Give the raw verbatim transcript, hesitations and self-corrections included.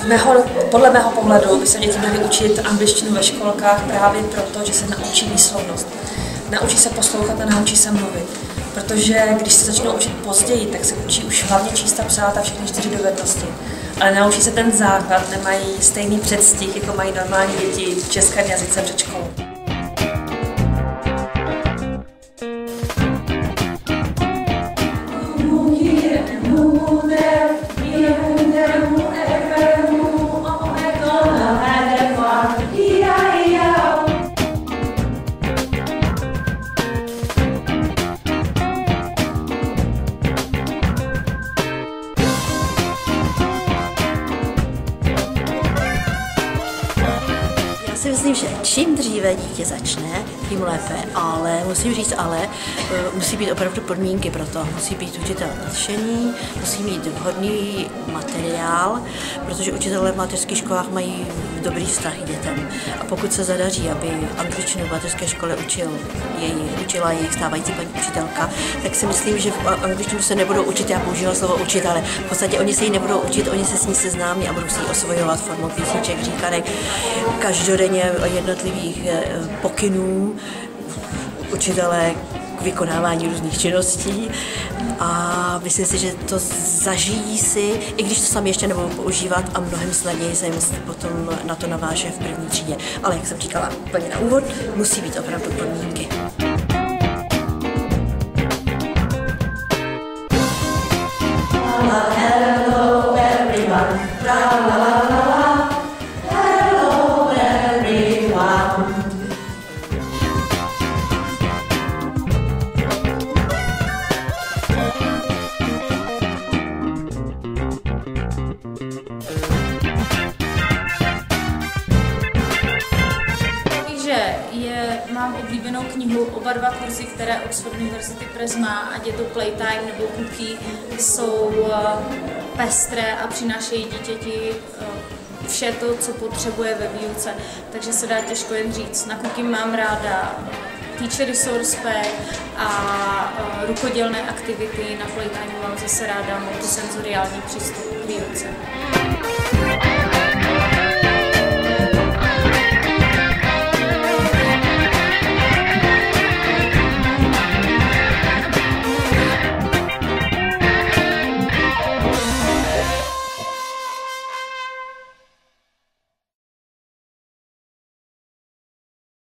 Mého, podle mého pohledu by se děti měly učit angličtinu ve školkách právě proto, že se naučí výslovnost. Naučí se poslouchat a naučí se mluvit. Protože když se začnou učit později, tak se učí už hlavně číst a psát a všechny čtyři dovednosti. Ale naučí se ten základ, nemají stejný předstih, jako mají normální děti v českém jazyce před školou. Já si myslím, že čím dříve dítě začne, tím lépe, ale musím říct ale, musí být opravdu podmínky pro to. Musí být učitel nadšení, musí mít vhodný materiál, protože učitelé v mateřských školách mají dobrý vztah k dětem. A pokud se zadaří, aby angličtinu v mateřské škole učil jej, učila jejich stávající paní učitelka, tak si myslím, že v angličtinu se nebudou učit, já používám slovo učit, ale v podstatě oni se ji nebudou učit, oni se s ní seznámí a budou si ji osvojovat formou písniček, říkanek, každodenně jednotlivých pokynů učitelé k vykonávání různých činností a myslím si, že to zažijí si, i když to sami ještě nebudou používat a mnohem snadněji se jim potom na to naváže v první třídě. Ale jak jsem říkala úplně na úvod, musí být opravdu podmínky. Hello everyone. Hello everyone. že je, mám oblíbenou knihu, oba dva kurzy, které Oxford University Press má, ať je to Playtime nebo Cookie, jsou pestré a přinášejí dítěti vše to, co potřebuje ve výuce, takže se dá těžko jen říct. Na Cookie mám ráda Teacher Resource Pack a rukodělné aktivity, na Playtime mám zase ráda multisenzoriální přístup k výuce.